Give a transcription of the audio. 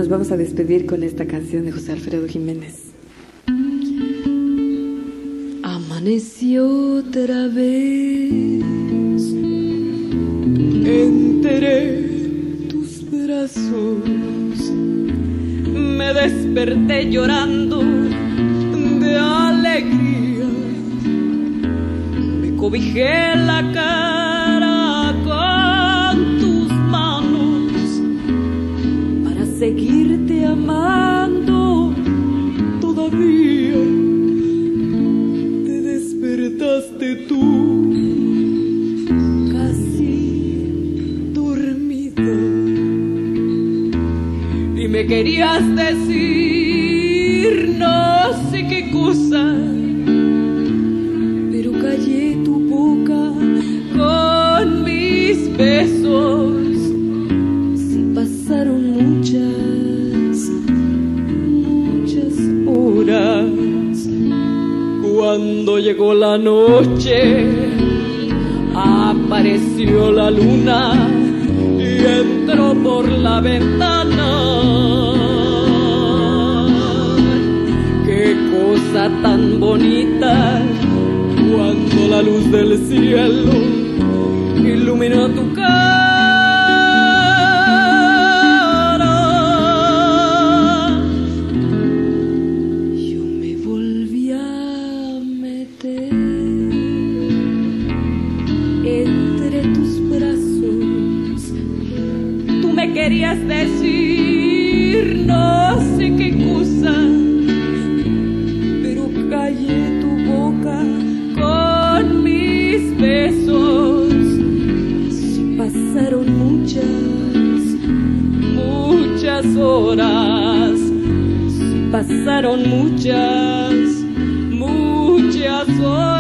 nos vamos a despedir con esta canción de José Alfredo Jiménez. Amaneció otra vez entre tus brazos, me desperté llorando de alegría, me cobijé la cara con tus manos para seguirte amando todavía. Te despertaste tú casi dormido y me querías decir no sé qué cosa, pero callé tu boca con mis besos. Si pasaron muchas horas, cuando llegó la noche apareció la luna y entró por la ventana. Qué cosa tan bonita cuando la luz del cielo iluminó tu cara. Yo me volví a meter entre tus brazos. Tú me querías decir no sé qué cosa, pero callé tu boca con mis besos. Si pasaron muchas horas, si pasaron muchas horas.